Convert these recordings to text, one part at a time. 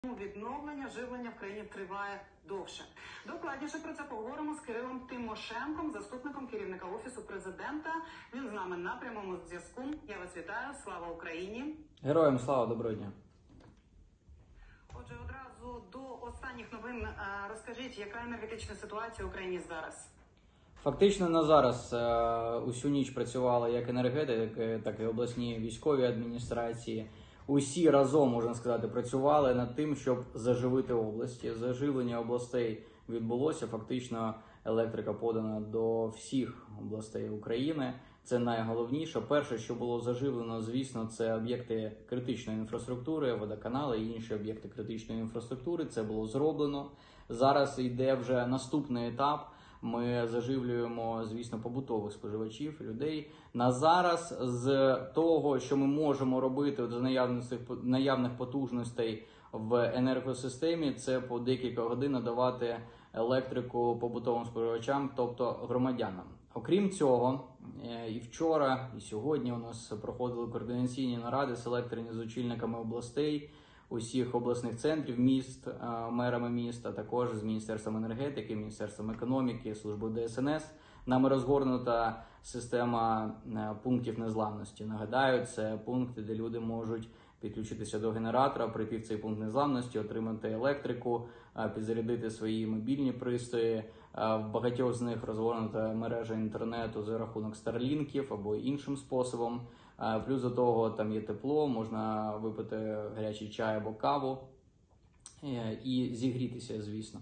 Відновлення живлення в країні триває довше. Докладніше про це поговоримо з Кирилом Тимошенком, заступником керівника Офісу Президента. Він з нами на прямому зв'язку. Я вас вітаю. Слава Україні! Героям слава, доброго дня! Отже, одразу до останніх новин розкажіть, яка енергетична ситуація в Україні зараз? Фактично на зараз усю ніч працювали як енергетики, так і обласні військові адміністрації. Усі разом, можна сказати, працювали над тим, щоб заживити області. Заживлення областей відбулося. Фактично електрика подана до всіх областей України. Це найголовніше. Перше, що було заживлено, звісно, це об'єкти критичної інфраструктури, водоканали і інші об'єкти критичної інфраструктури. Це було зроблено. Зараз йде вже наступний етап. Ми заживлюємо, звісно, побутових споживачів, людей. На зараз з того, що ми можемо робити з наявних потужностей в енергосистемі, це по декілька годин надавати електрику побутовим споживачам, тобто громадянам. Окрім цього, і вчора, і сьогодні у нас проходили координаційні наради з очільниками областей, усіх обласних центрів, міст, мерами міст, а також з Міністерством енергетики, Міністерством економіки, Службою ДСНС. Нами розгорнута система пунктів незламності. Нагадаю, це пункти, де люди можуть підключитися до генератора, прийти в цей пункт незламності, отримати електрику, підзарядити свої мобільні пристрої. В багатьох з них розгорнута мережа інтернету за рахунок старлінків або іншим способом. Плюс до того там є тепло, можна випити гарячий чай або каву і зігрітися, звісно.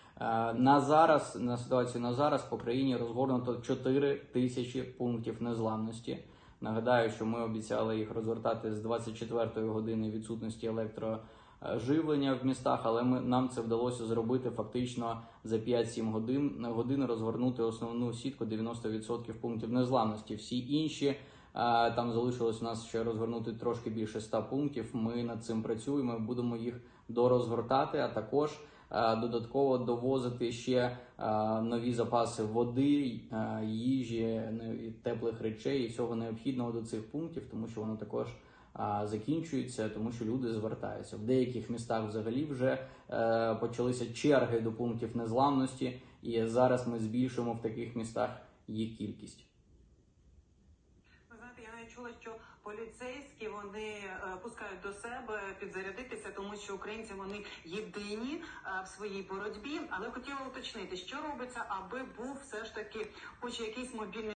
На ситуацію на зараз по країні розгорнуто 4 тисячі пунктів незламності. Нагадаю, що ми обіцяли їх розгортати з 24-ї години відсутності електроживлення в містах, але нам це вдалося зробити фактично за 5-7 годин розгорнути основну сітку 90% пунктів незламності. Всі інші, там залишилось у нас ще розгорнути трошки більше 100 пунктів. Ми над цим працюємо, будемо їх дорозгортати, а також додатково довозити ще нові запаси води, їжі, теплих речей і всього необхідного до цих пунктів, тому що воно також закінчується, тому що люди звертаються. В деяких містах взагалі вже почалися черги до пунктів незламності, і зараз ми збільшуємо в таких містах їх кількість. Я чула, що поліцейські вони пускають до себе підзарядитися, тому що українці вони єдині в своїй боротьбі. Але хотіла уточнити, що робиться, аби був все ж таки хоч якийсь мобільний